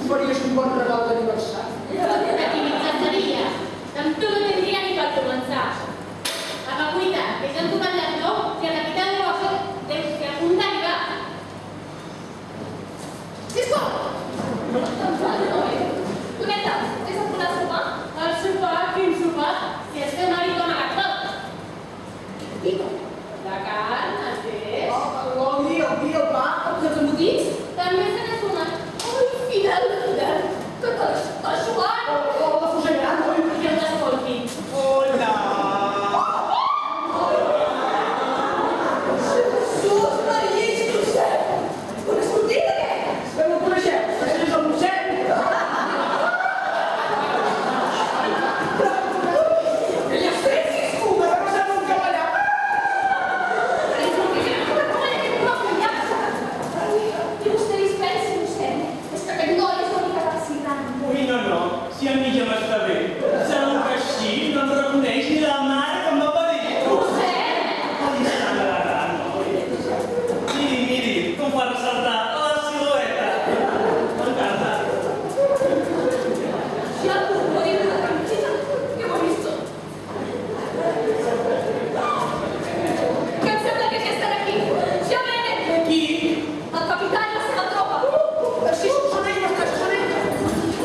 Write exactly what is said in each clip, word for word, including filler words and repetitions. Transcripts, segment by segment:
em faries un bon regal d'aniversari? Aquí mitjançaria. Amb tu no tindria ni per començar. A la cuita, que ja hem tocat l'actor, que a la mitad de això deus que a punt d'arribar. Sisplau! Doneta, és a punt el sopar? El sopar, quin sopar? Si el teu marit ho ha amagat tot. Pico. La carn, el peix... L'oli, el vi, el pa... Els embotits? També se n'ha sumat. Ai, Fidel, Fidel! Que t'has suat! O la fusellant, oi? Que us escolti. Hola! Jesús, Maria i Josep! On has sortit, aquest? Que no el coneixeu? Que és el mossèn! Que ja has fet, sisplau! Que va passar un cavallar! I vostè dispensa, Josep? És que aquest noi és l'única vaccinant. Ui, no, no, si a mi ja m'està bé. Segur que així no em reconeix ni la mare que em va parir. Josep! Ai, està agarrant, oi? Miri, miri, com fa ressaltar la silueta. M'encanta. Ja tu, Maria, tranquil·la, que ho he vist tot. Que em sembla que ja estan aquí. Ja venen! Qui? El capità i la seva tropa. Sí, són ells, mestre, són ells!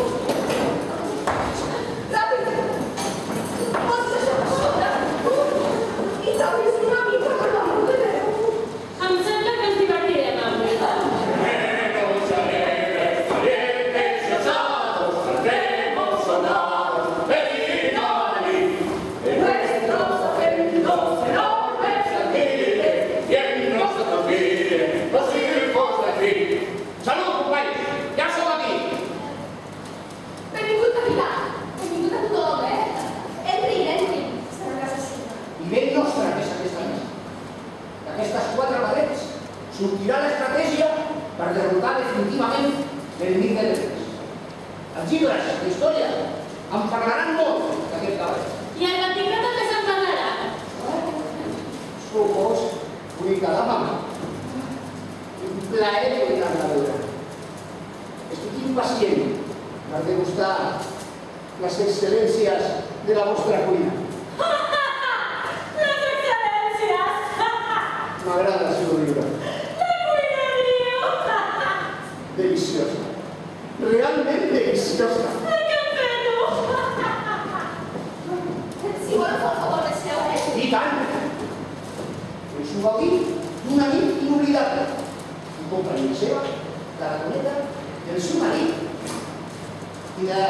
Ràpid! Pots deixar-me sobre? I t'obris una mica per la mort de Déu. Em sembla que ens divertirem avui. Menos alegres, valientes y osados, cantemos sonados, Berinali, de nuestros acentos enormes se admiren, y en nosotros miren los hijos de fin. Salut, companys! Ja som aquí! Benvingut, capità. Benvingut a tothom, eh? Entrin, entrin. Serà casa seva. I ben nostra que és aquesta mesa. D'aquestes quatre parets sortirà l'estratègia per derrotar definitivament l'enemic de l'Ebre. Els llibres d'història en parlaran molt d'aquest cavall. I el Vaticà també se'n parlarà. Supos, bonica dama. Un plaer donar-la a veure. Estic impacient per degustar les excel·lències de la vostra cuina. Les excel·lències! M'agrada el seu riure. La cuina diu! Deliciosa. Realment deliciosa. Ai, que feno! Si voleu fer el favor de seure, eh? I tant! Us ho va dir d'una nit inoblidable. En companyia seva, de la Doneta, del seu marit i de...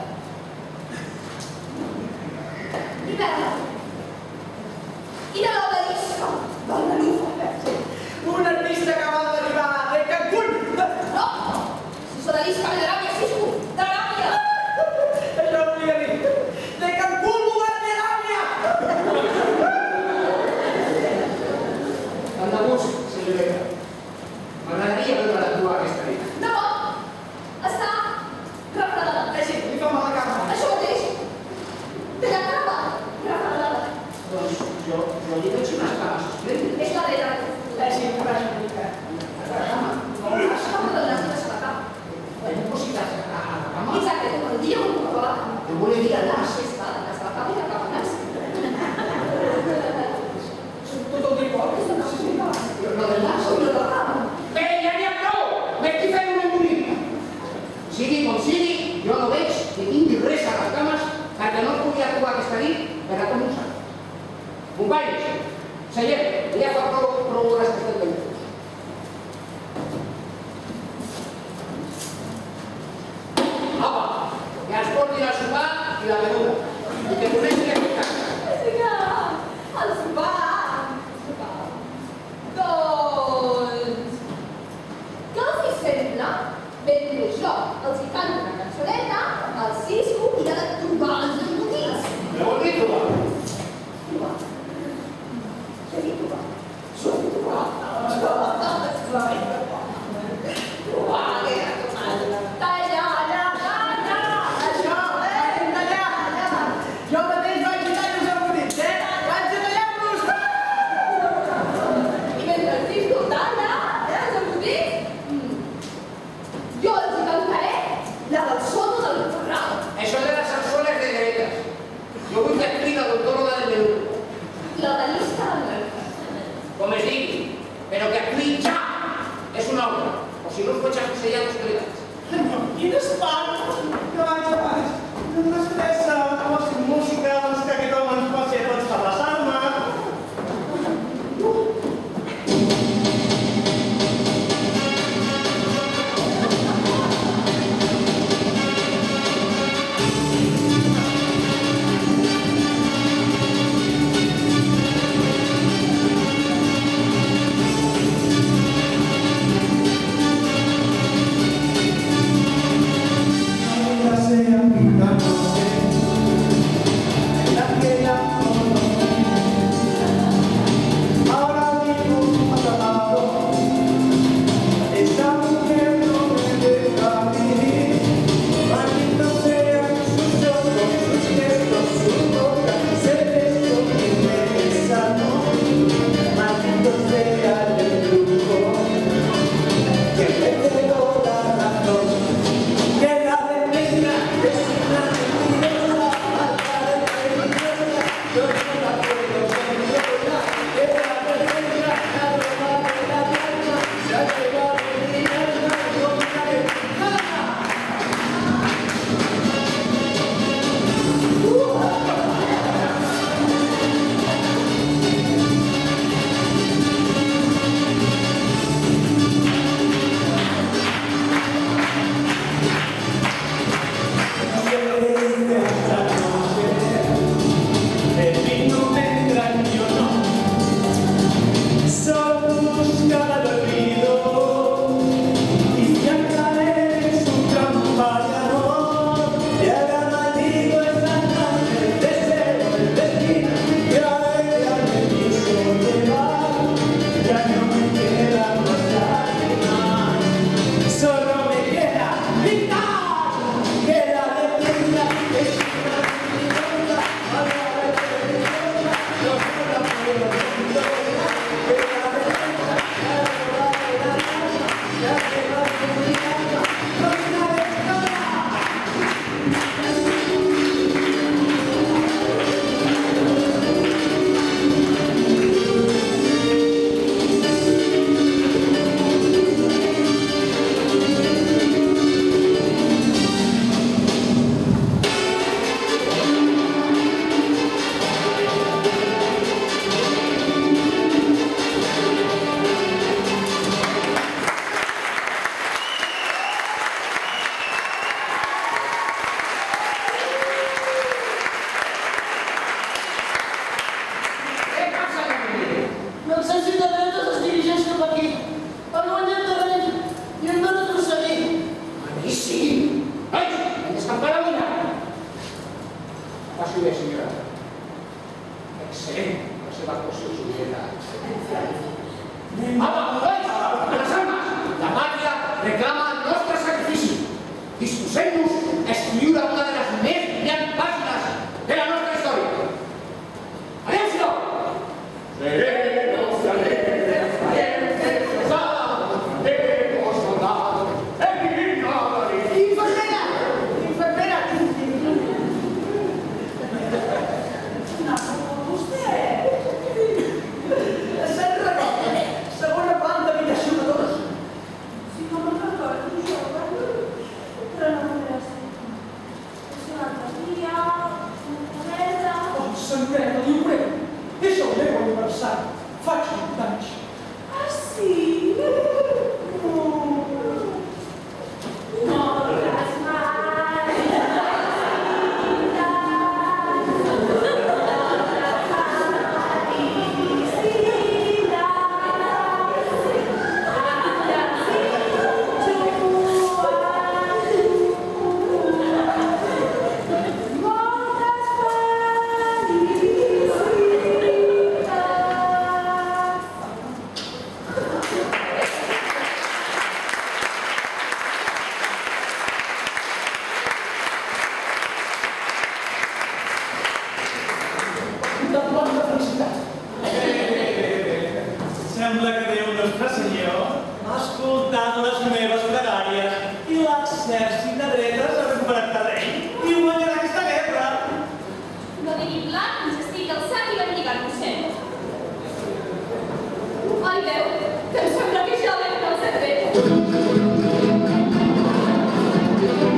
I de... I de l'obelisco del Galufa. Un artista que va d'arribar de Cancún! No! Si s'obelisca ve d'Aràbia, si és un d'Aràbia! Això volia dir! De Cancún, govern d'Aràbia! Tant de gust, senyoreta. M'agradaria veure actuar aquesta nit. No! Està refredada. Eh sí, li fa mal a cama. Això mateix. Té la cama refredada. Doncs jo, jo li veig unes cames esplèndides. És la dreta. Eh sí, em faig una mica. A la cama. Com de donar-se a la cama. Hem positat a la cama. Exacte, com el dia on ho va la cama. Te vuole dir al nas. Així està, la casa de la cama i la cama al nas. Tot el dia igual. És una cosa. Però no del nas. Com la cama. Bé, ja n'hi ha prou! M'estic fent un embolic! Sigui com sigui, jo no veig que tingui res a les cames perquè no pugui actuar aquesta nit per a començar. Companys, seient, ja fa prou, prou hores que estem veient. Apa, que ens portin el sopar i la beguda. I que coneixin aquest casa. Vinga, el sopar. Sopar. Doncs... Què els hi sembla? Mentre jo els hi canto una cançoneta, el Cisco irà de trobar els embotits. Què vol dir trobar? Trobar. Què dir trobar? Som trobar. Trobar, que era trobar. Talla, talla, talla. Això, eh, allà, allà. Jo mateix quin espant! Que vaig, que vaig. No m'estressa, amb la música, doncs que aquest home ens passi a tots per les armes. Que em sembla que ja l'hem del cervell.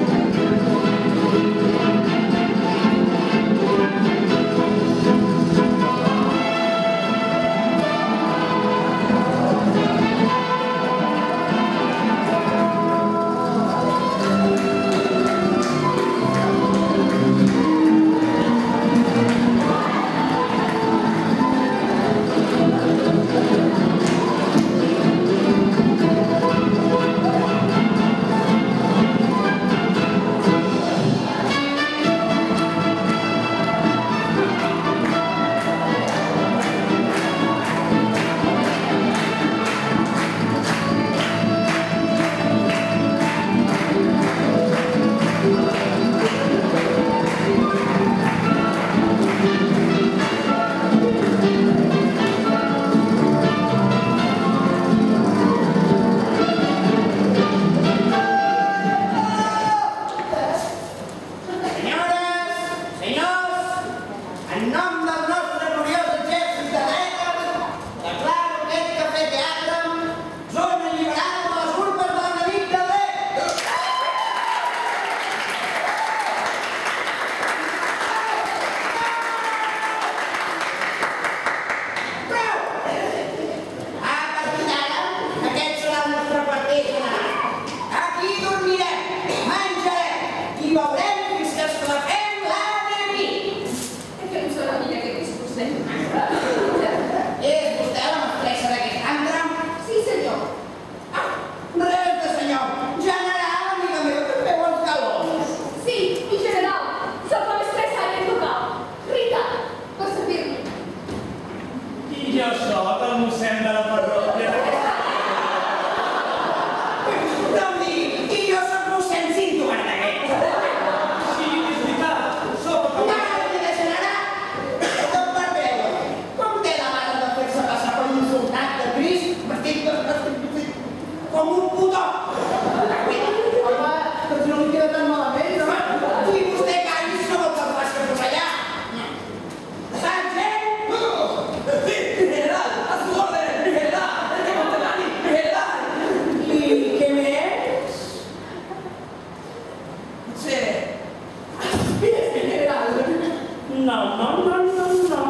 No, no, no, no, no.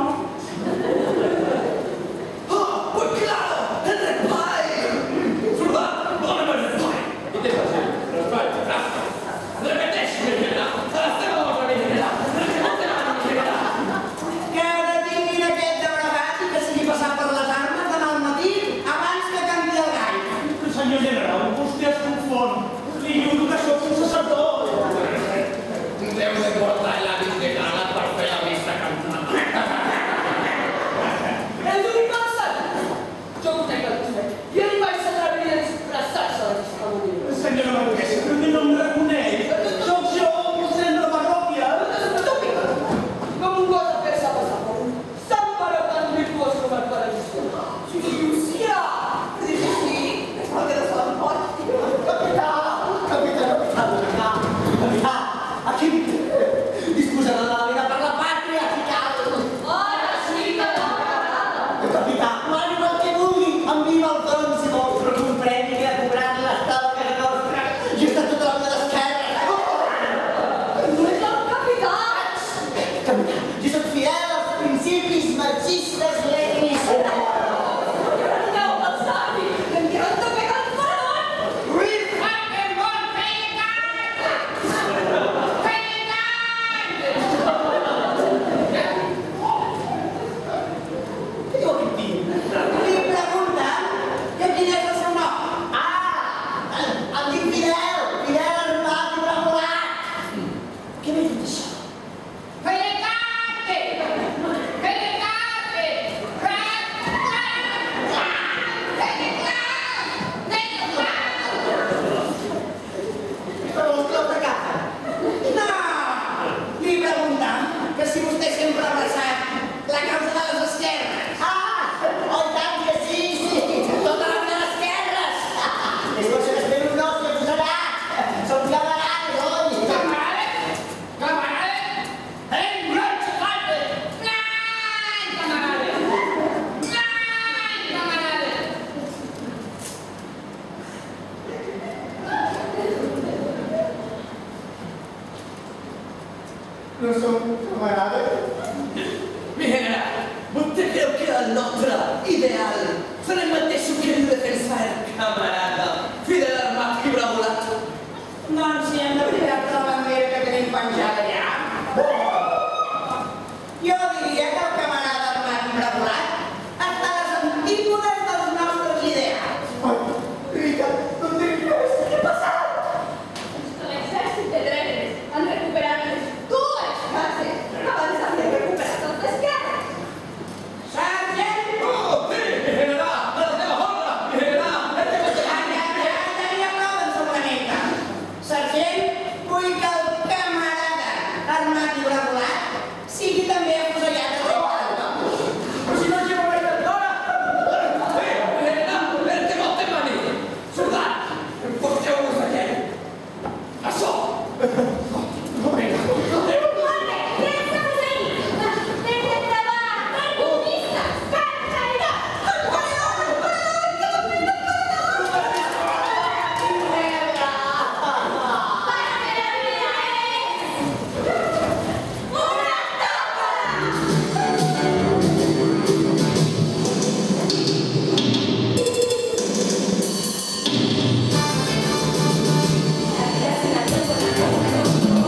Ah, pues claro, el repay. Soldat, dóna'm el repay. I què està fent? Raspall, raspall. Repeteix, mi general. Estem a l'ordre, mi general. Repeteix, mi general. Que ara tinguin aquest de bregat i que sigui passat per les armes demà al matí abans que canvi el gall. Senyor general, vostè es confon. Li juro que sóc un sacerdot. Deu de portar l'hàbit de gala per fer la vista cantant. El duc Marcel! Jo ho tenc al costat. I ell va s'atrevir a disfressar-se d'aquesta manera. Senyora Marquesa, però que no em reconeix. Sóc jo, president de la parròquia. Estúpid! Com un gos a fer-se passar per un sant pare tan virtuós com el pare Llucià. Sí, Llucià! Sí, sí, és el que no se l'empot. Capità! Capità, capità, capità! Capità, aquí disposarà de la vida per la pàtria, capità! Ara sí que l'ha parada! Capità, mani pel que vulgui, enviva el front si vol, però comprengui que ha cobrat l'estat a casa nostra i està tota la vida d'esquerra. No és el capità! Capità, jo soc fidel als principis marxistes leninistes. No, el savi, em diran de pegar el faron! Ruiz Hackenborn, Què diu aquest tio? li pregunta que quin és el seu nom. Ah, em dic Fidel, Fidel Armat i Bramolat. Què m'he dit això? Felicate! Felicate! Però els clau de casa. No! Li pregunta que si vostè sempre ha abraçat la causa de les esquerres. Ah, oh, i tant que sí, sí. Tota la vida d'esquerres. És per això que espero un os que posarà. Som camarades, oi? Camarades! Camarades! En roig calte! Nein, camarades! Nein, camarades! No som camarades? Mi general, vostè creu que el nostre ideal serà el mateix que el defensar el camarada Fidel Armat i Bramolat? Doncs si hem de mirar per la bandera que tenim penjada allà. Jo diria que el camarada Armat i Bramolat està a les antípodes dels nostres ideals. Rita, no em diguis res. Què ha passat? L'exèrcit de dretes han recuperat les Dues cases. Abans havia recuperat els d'esquerres. Sargent! Oh, sí, mi general, a la teva ordre, mi general. El que vostè Ja, ja, ja, tenia prou d'ensabonamiento. Sargent, vull que el camarada Armat i Bramolat sigui també afusellat a Roma. Però si no llevo mai de l'hora! Eh, mi general, el que vostè mani. Soldat, porteu-vos aquí. Això. Vinga. Guarda, què estamos ahí? Desde trabajar, comunistas, carcaridad. Para que la vida es una tómbola. La vida es una tómbola.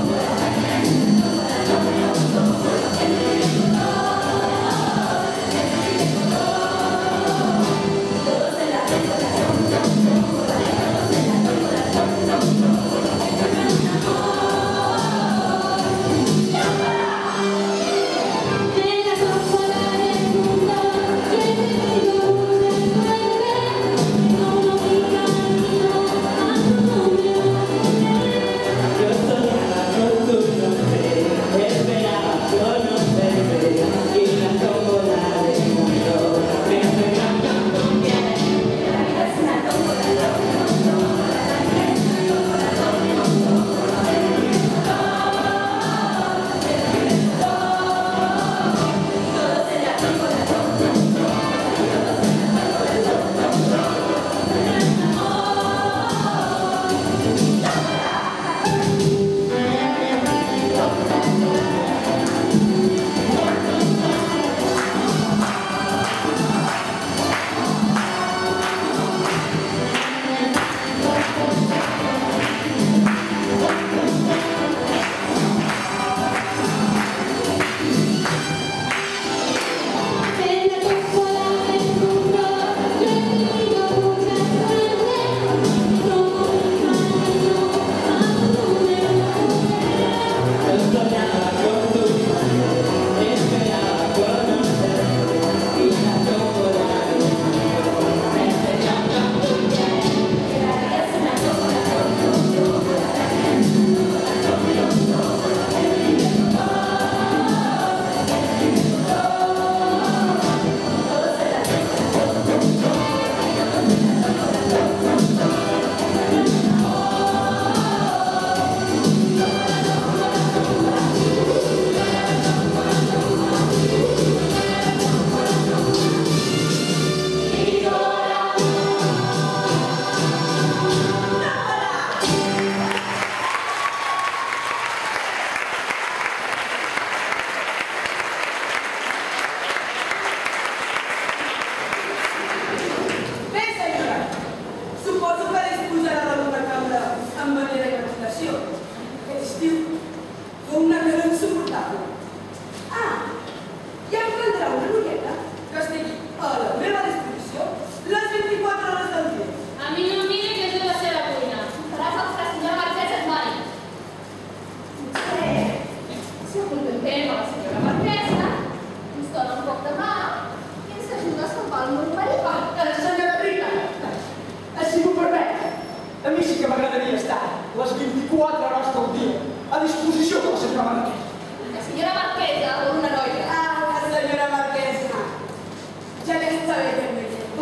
presentem a la senyora marquesa, ens dona un cop de mà i ens ajuda a salvar el numerico. Senyora Rita, si m'ho permet, a mi sí que m'agradaria estar les vint-i-quatre hores del dia a disposició de la senyora marquesa. La senyora marquesa vol una noia. Ah, la senyora marquesa. Ja n'està bé que m'he dit.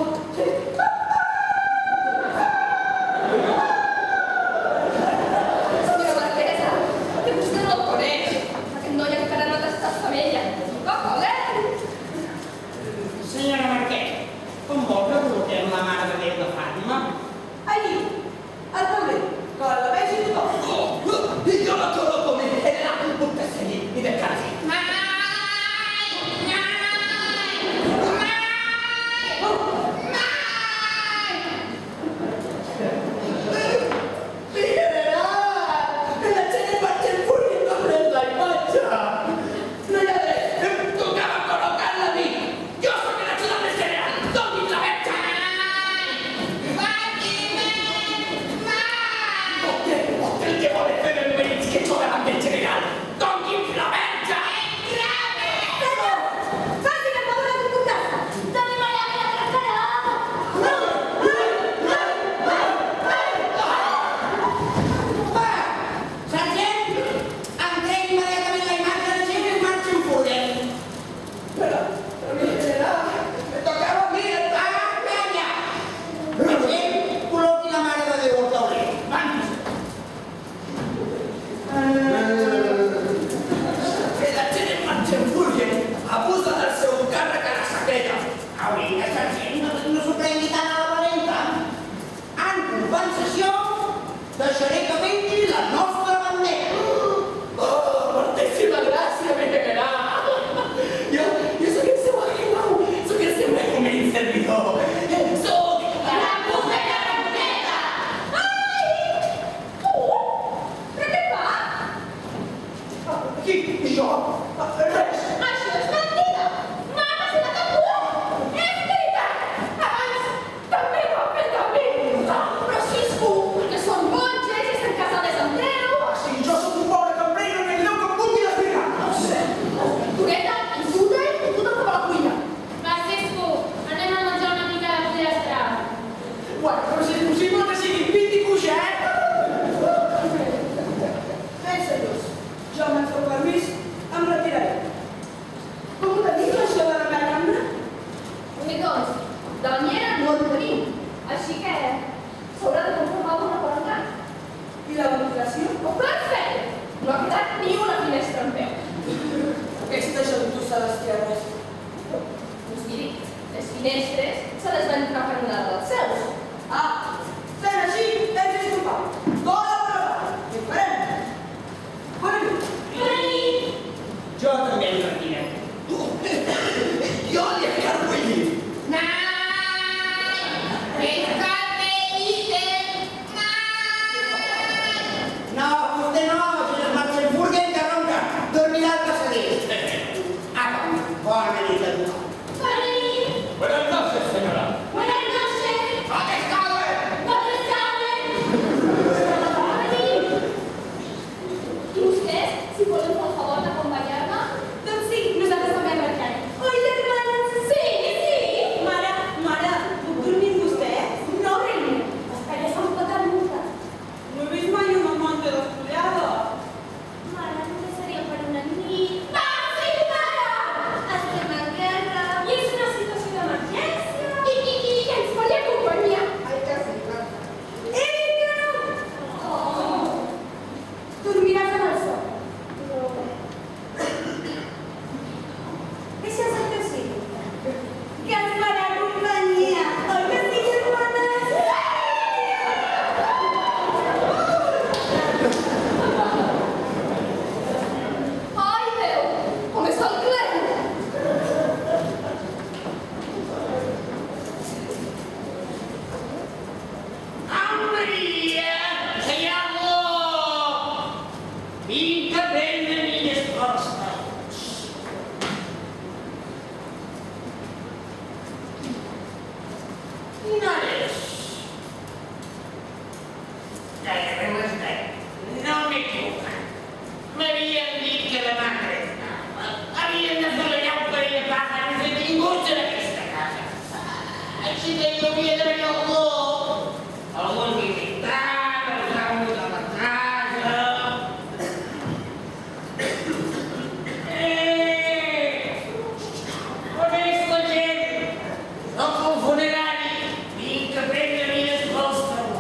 Senyora marquesa, que vostè no el coneix. Aquest noi encara no t'està femella. Va, joder! Senyora Marquès, com vol que col·loquem la Mare de Déu de Fàtima? Allí, al tauler, que la vegi tothom. Oh, yo la coloco mi general, puta seguir y de casi. Mi general, que la gent marxa en fúria i no pren la imatge. No hi ha res, em tocava col·locar-la a mi. Jo sóc el ajudant general, doni'm la verge. Vostè, vostè el que vol és fer el mèrits que jo davant del general. Doni'm la verge. Faci el favor de comportar-se. Tenim allà que la Va! Sergent, entrem immediatament la imatge de gent i marxa en fúria. Però, però mi general, me tocava a mi el Ah, calla! Sergent, col·loqui la Mare de Déu al tauler. Vamos! Que la gent marxa en fúria, abusa del seu càrrec a la secreta. Hauria, sergent, no, no s'ho prengui tant a la valenta. En compensació, deixaré que pengi la nostra bandera. Oh, moltíssima gràcia, mi general. Jo, jo sóc el seu ajudant, sóc el seu humil servidor. Sóc La puta i la ramoneta! Ai! Tu? Però què fa? Qui? Jo? Res. Això és mentida! M'ha passat a tu! És veritat! Abans també ho ha fet a mi! Però si és tu, que són monges i estan casades amb Déu! Ah, sí, jo sóc un pobre cambrer i no n'hi ha Déu que em vulgui desviar. No sé. Tureta, insulta i tu cap a la cuina! Va, Cesco, anem a menjar una mica de pollastre. Bueno, però si és possible que sigui pit i cuixet. Bé, senyors, jo amb el seu permís em retiraré. Com ho tenim, això de la Mariana? Bé, doncs, de banyera no en tenim, així que s'haurà de conformar amb una quarantena. I la ventilació? Oh, perfecte! No ha quedat ni una finestra en peu. Aquesta gentussa d'esquerres. Doncs miri, les finestres se les van entrar per una dels seus. Ah, fent així, hem d'escopar. Bona prova. I ho farem. Bona nit. Bona nit! Jo també em retirem. jo li encargo el llit. No, vostè no, si les marxa en fúria i que ronca. Dormirà al passadís. Apa, bona nit a tothom. Bona nit! Buenas noches, señora. Buenas noches! ¿Dónde está, güey? ¿Dónde saben? Bona nit! I vostès, si volen fer el favor d'acompanyar-me? Doncs sí, nosaltres també marxarem. Oi, germanes? Sí, sí! Mare, mare, puc dormir amb vostè? No, reina, espera, s'han patat multa. No he vist mai una amante despullada. Mare, només seria per una nit. Va, sí, mare! Estem en guerra. I és una situació d'emergència. I, i, i, i ens faria companyia. Ai, que sí, clar. Eh, que no! Oh. Dormiràs amb el sol. No. Deixa'ns el que sigui. Que ens farà companyia. Oi que sí, germanes? Ai, Déu, com és el clem? Maria, senyalo! Vinga, prendre milles costes. Noies, gairebé les deu. No m'he equivocat. M'havien dit que demà crec. ci devo chiedere io, alcun militare, siamo dalla casa. E onesto gente, non confonderai i capelli e mi spostano.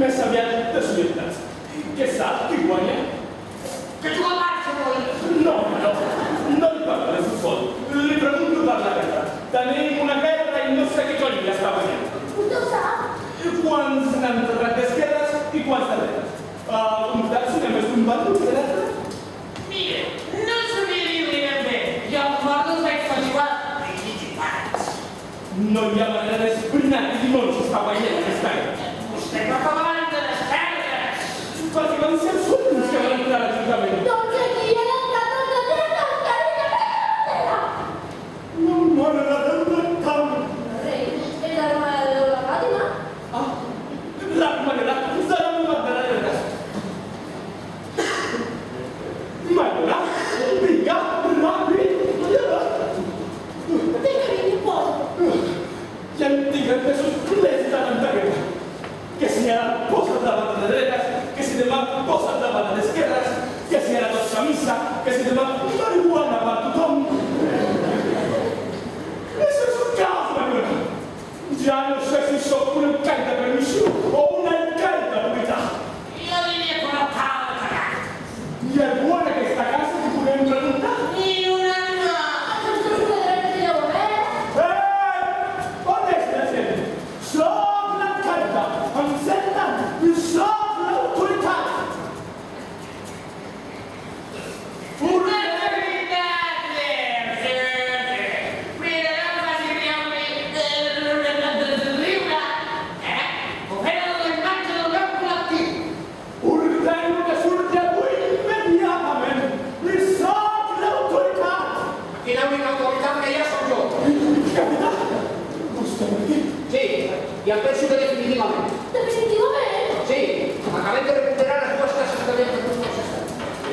més aviat desorientats. Què sap? Qui guanya? Que juga al Barça, noi! No, no, no li parlo de futbol. Li pregunto per la guerra. Tenim una guerra i no sé què cony està guanyant. Vostè ho sap? Quants n'han enterrat d'esquerres i quants de dretes? Al comptat, si només un bàndol de dretes? Mire, no sabia dir-li ben bé. Jo els morts els vaig fer jugar. No hi ha manera d'esbrinar qui dimonis està guanyant aquesta guerra. Vostè va per la banda d'esquerres. Perquè van ser els últims que van entrar a l'Ajuntament. Doncs aquí hi ha entrat els de dreta, encara que no. No m'agrada tant. Rei, és l'armada de la Fàtima? Ah, l'armada de la Magdalena. Magdalena, vinga, ràpid, ja. Vinga, vinga, posa. Ja em tinc entesos plens de tanta guerra. Que si ara posa't davant de dretes, que si demà posa't davant d'esquerres, que si ara tots a missa, que si demà marihuana per tothom. Això és un caos, Manuela. Ja no sé si sóc un alcaide de permissió o un alcaide de veritat. Jo diria que un alcalde cagat. Hi ha algú en aquesta casa que podem preguntar? Ni una no. Els dos de dreta ja ho veig. Eh! On és la gent? Soc l'alcaide. Em senten? Soc l'autoritat. Una veritat, sí, sí. Mira, no em faci riure, riure, eh? Ho fem en la imatge del meu col·lectiu. Ordeno que surti avui immediatament. I soc l'autoritat. Quina única autoritat que hi ha sóc jo. Capità, vostè aquí? Sí, i el penso que definitivament. Definitivament. Sí, acabem de recuperar les dues cases que havien perdut els estats.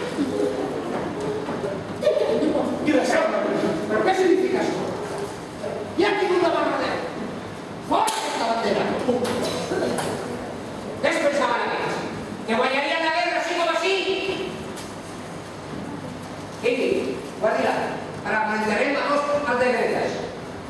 Vinga, vinga, posa. Gràcies. Però què significa això? Hi ha tingut la bandera. Fora aquesta bandera. Què es pensaven aquests? Que guanyarien la guerra així com així? Vingui, guardi-la. Ara mantenem a tots els de dretes.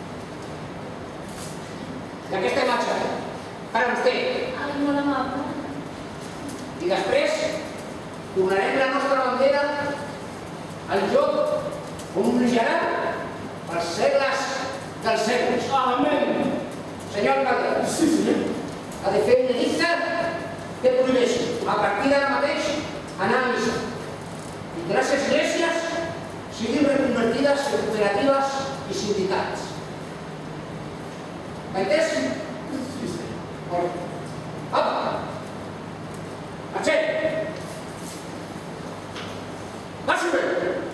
I aquesta imatge, per a vostè. Ai, molt amable. I després tornarem la nostra bandera al joc on brillarà els segles dels segles. Amén. Senyor alcalde, Sí, senyor. ha de fer un edicte que prohibeixi a partir d'ara mateix anar a missa i que les esglésies siguin reconvertides en cooperatives i sindicats. M'ha entès? Sí, senyor. Molt bé. Apa! Marxem! Passi bé!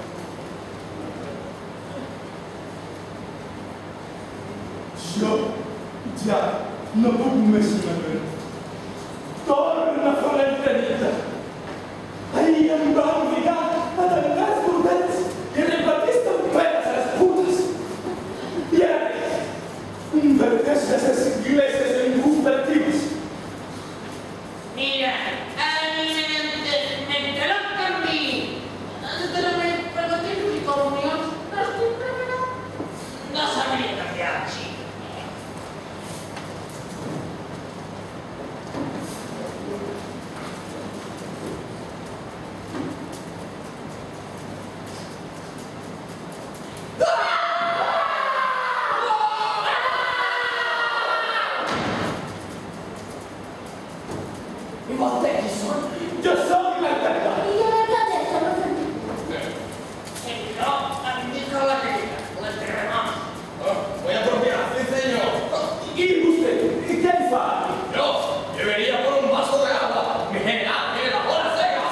Jo ja no puc més, Manuel. Torna a fer la entrevista. Ahir em va obligar a tancar els bordets i repartir estamperes a les putes. I ara, converteix les esglésies en cooperatives. Mira, a mi mentre no em canvi enterament per batejos i comunions, no sabria canviar així. I vostè qui són? Jo soc l'alcalde. I jo l'alcaldessa, m'ha sentit. I jo em dic a la grega, la terremà. Voy a apropiar, sí señor. ¿Y usted? ¿Qué hay fa? Yo debería por un vaso de agua. Mi general tiene la bola seca.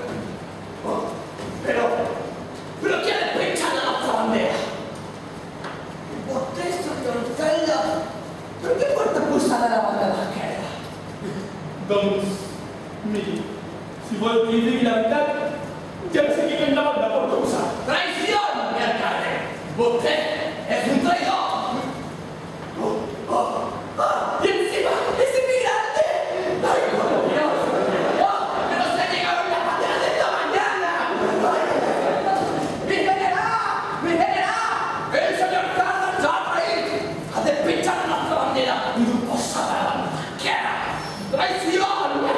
Pero, pero ¿quién es pinchando la nuestra bandera? Usted, señor alcalde, ¿pero qué puerta pulsada la bandera esquerra? Doncs, miri, si vol que li digui la veritat, ja no sé qui cony la banda porta a usar. ¡Traición, mi alcalde! ¡Usted es un traidor! Oh, oh, oh, ¡y encima es inmigrante! ¡Ay, por Dios! ¡Oh, pero se llegaron las banderas de esta mañana! ¡Ay! ¡Mi general! ¡Mi general! ¡El señor Carlos Chaparrit! ¡A despechar nuestra bandera y no posar a la bandera! ¡Traición!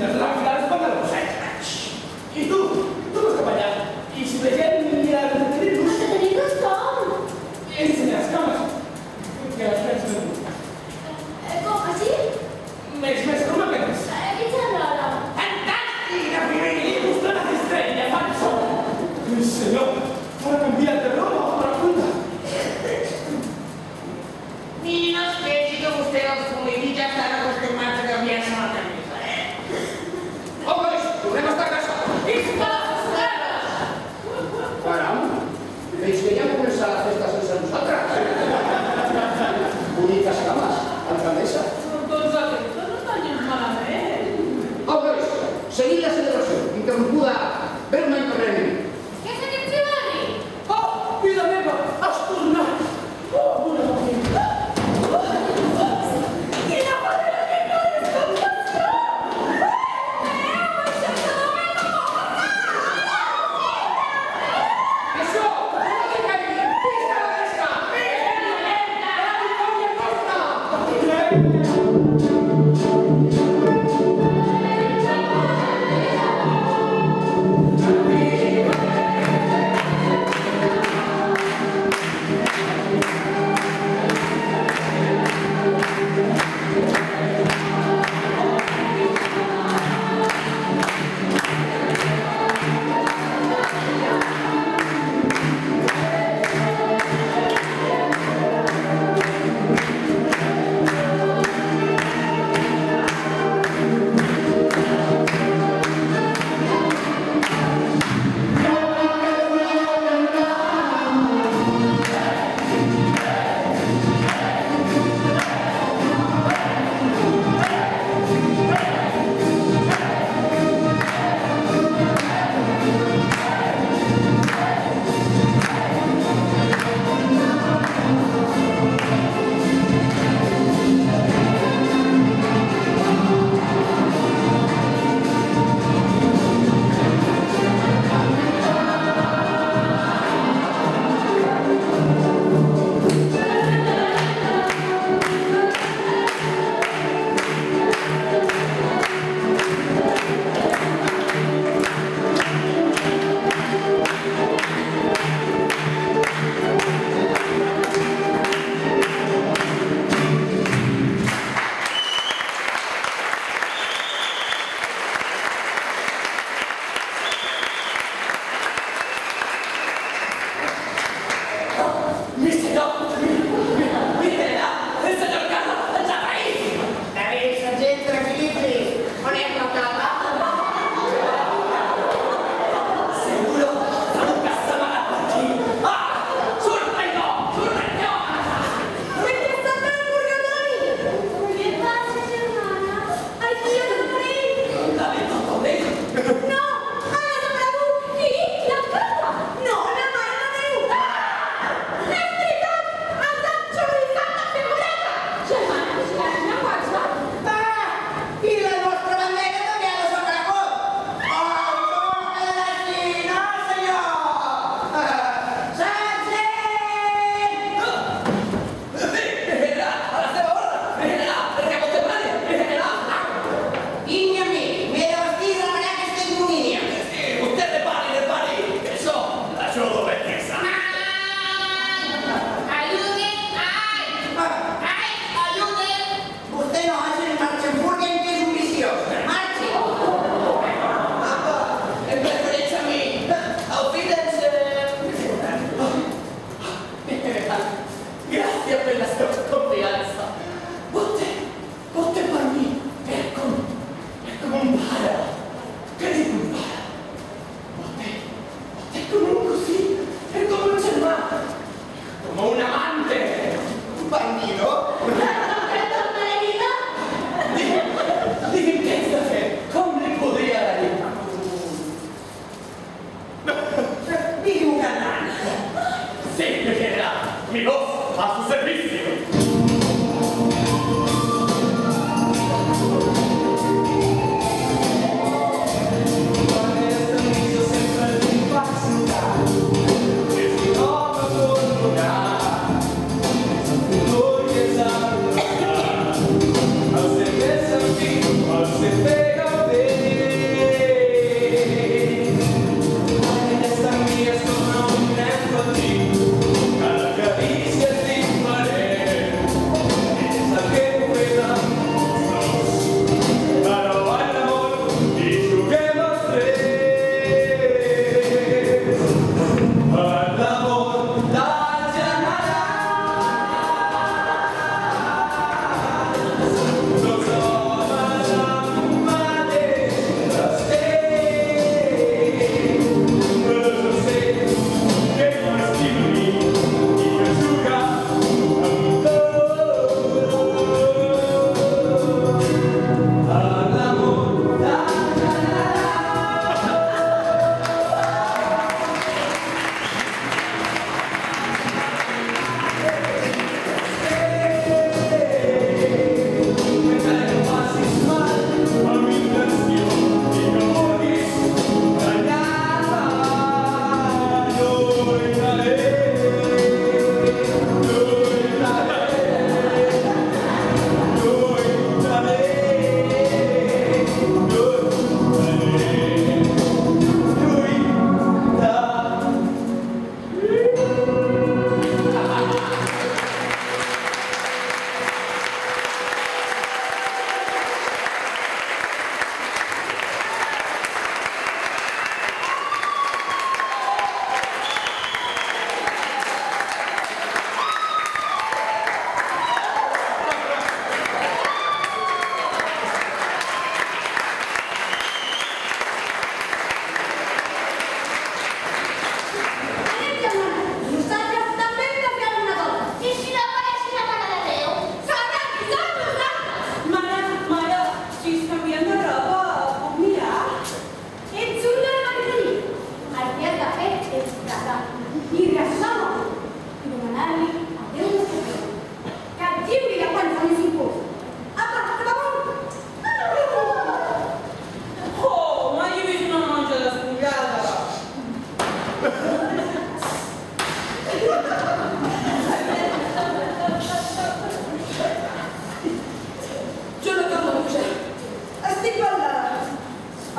Tindràs enfilar els pantalons, eh? I tu, tu vas cap allà. I si vegem mira els detenir-los... Els detenir-los com? I ensenyar les cames. Que els veig de tu. Com, així? Més, més, com aquests. Què et sembla ara? Fantàstica, primer! Mostrant les estrelles, falso! Sí, senyor, ara canvia de roba a la punta. Ni no es pensi que vostè dels polítics ja estan acostumats a canviar-se la camisa, eh? Homes, tornem a estar a casa. Sisplau,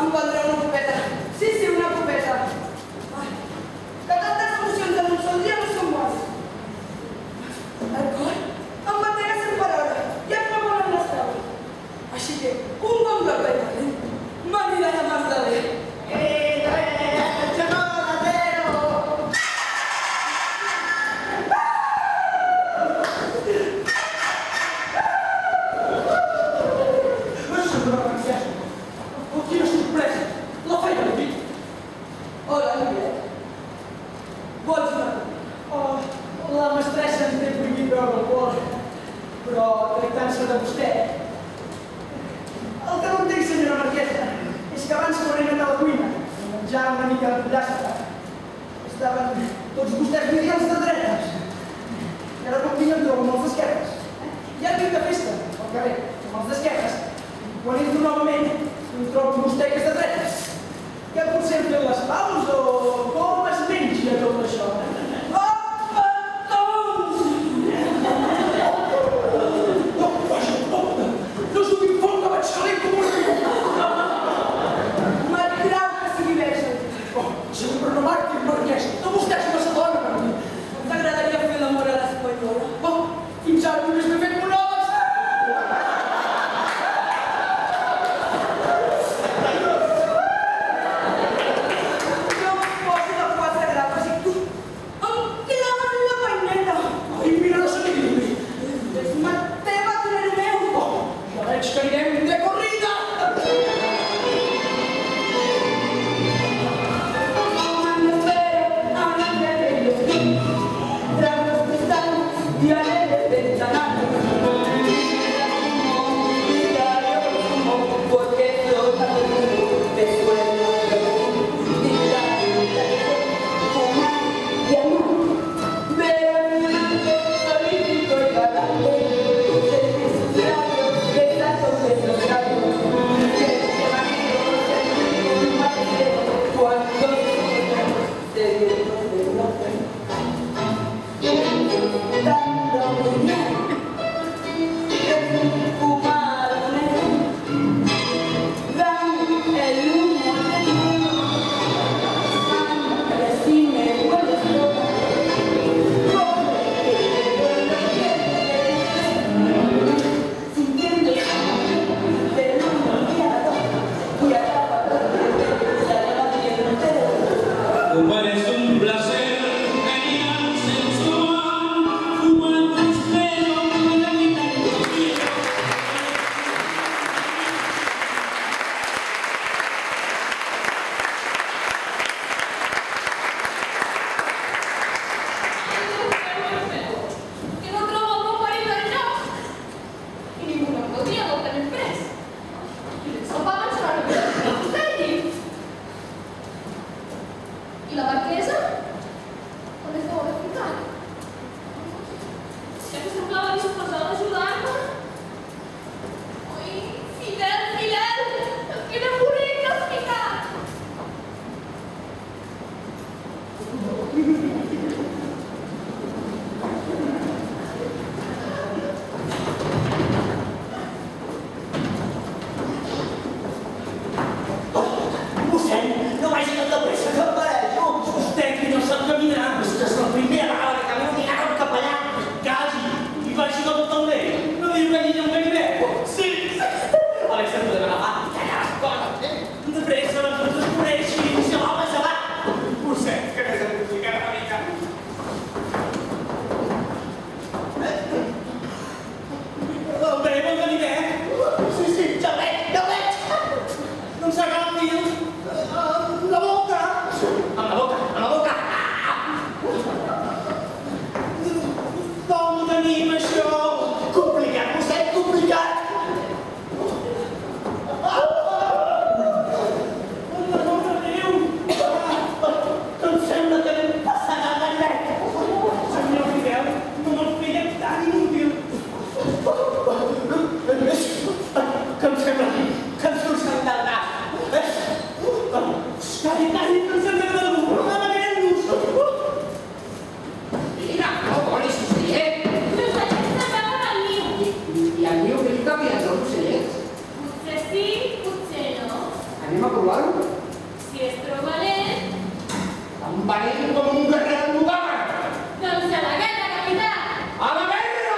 em prendré una copeta. Sí, sí, una copeta. Ai, que tantes emocions en un sol dia no són bones. El cor em batrà sempre per hora i em tremolen les taules. Així que un bon bloc de talent m'anirà de mas de bé. Eh, eh, xamona, zero! Senyora Francesc, oh, quina sorpresa! La feina de mi! Hola, Juliet. Vols anar? Oh, la mestressa ens té prohibit veure el bol, però tractant-se de vostè. El que no entenc, senyora Marquesa, és que abans quan he anat a la cuina a menjar una mica de pollastre, estaven tots vostès milions de dretes. I ara quan vinc em trobo amb els d'esquerres. Hi ha ric de festa al carrer, amb els d'esquerres. Quan entro novament, em trobo amb vostè que és de dretes. Ja potser hem fet les paus o com es menja tot això? Oh, petons! No, vaja, compte! No us ho dic foc que vaig calent com una... M'atrau que sigui verge. Oh, sempre no marqui, Marquès. No vostè és massa dona per mi. T'agradaria fer l'amor a l'espanyola? Oh, fins ara només m'he fet monòlegs. Jo em poso de quatre grapes i tu em claves la peineta. Ai, mira, no sé què dir-li. És una teva, tren meu. Oh, ja veig que anirem de corrida. Anem a provar-ho? Si és prou valent, Tan valent com un guerrer almogàver! doncs a la guerra, capità! A la guerra!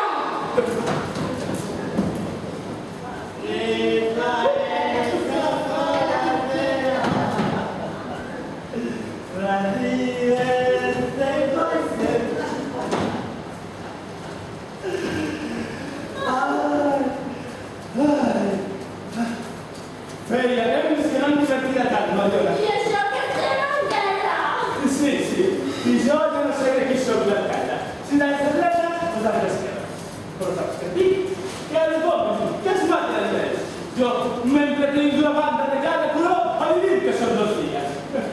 Feia temps que no em sentia tant, Mariona. I això que estem en guerra! Sí, sí. I jo ja no sé de qui soc l'alcalde. Si l'has de dreta o de l'esquerra. Però saps què et dic? Que és bo, que es mata els drets. Jo, mentre tinc una banda de cada color, he dit que són dos dies.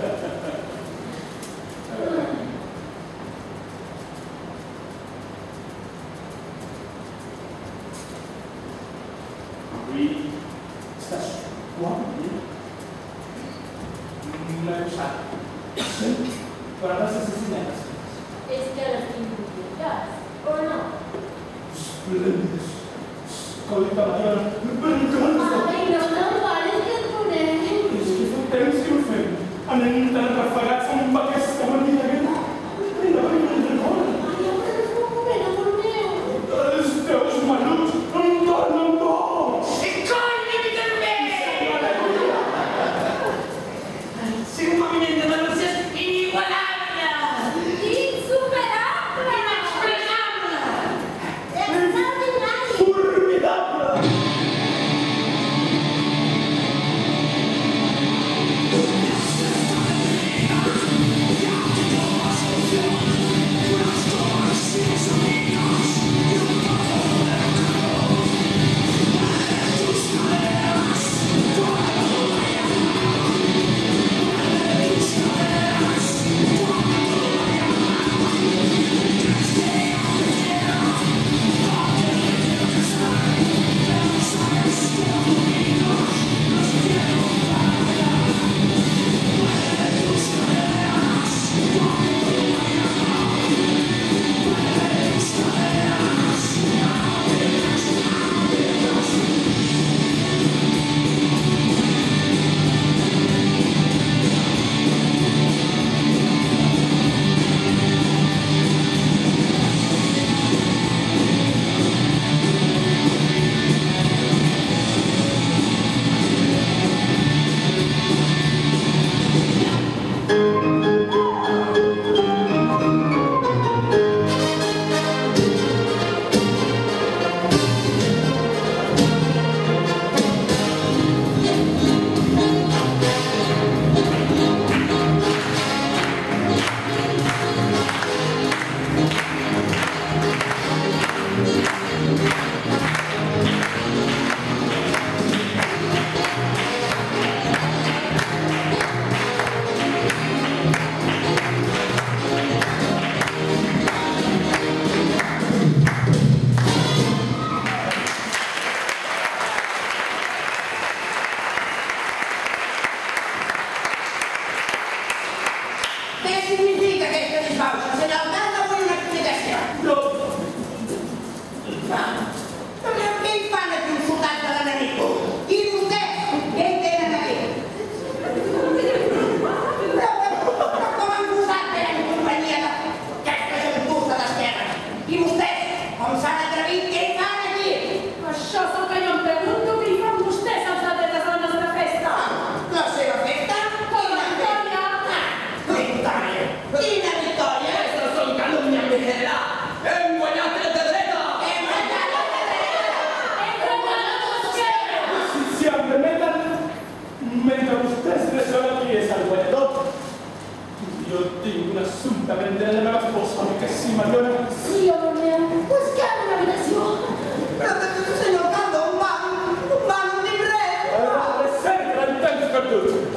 Avui estàs guapo, eh? No ho sap. Sí? Però vas assassinar les filles. És que les tinc publicades, o no? Esplèndides. Escolta, Mariona, m'encanta. Ai, no, no, pares que et conec. És que fa temps que ho fem. Anem tan refregats amb aquesta mania que... Mira, mira, recorda. Ai, em recordo un moment, amor meu. Els teus malucs em donen por. E cogli també! Sí, un moviment de denúncies inigualable! Insuperable! Inexpressable! Extraordinari! Formidable! Què significa aquesta disbauxa? Senyor alcalde, vull una explicació. No, Ah, però què hi fan aquí uns soldats de l'enemic? I vostès, què hi tenen aquí? Però, però, però com han posat per en companyia d'aquesta gentussa d'esquerra? I vostès, com s'han atrevit, què hi fan aquí? Això és el que jo em pregunto, què hi fan vostès als altres a la nostra festa? La seva festa? Com la victòria? Ah, victòria! Quina victòria! Estas son calumnias, mi general! Hem guanyat el de dreta! Hem guanyat la carrera! Hem guanyat l'esquerra! si, si em permeten, mentre vostès deixen aquí és el guanyador, jo tinc un assumpte a prendre la meva esposa, que sí, Mariona. Sí, amor meu, busquem una habitació. Però, senyor alcalde, on van? On van? No tinc res. Ara, sempre en temps perdut.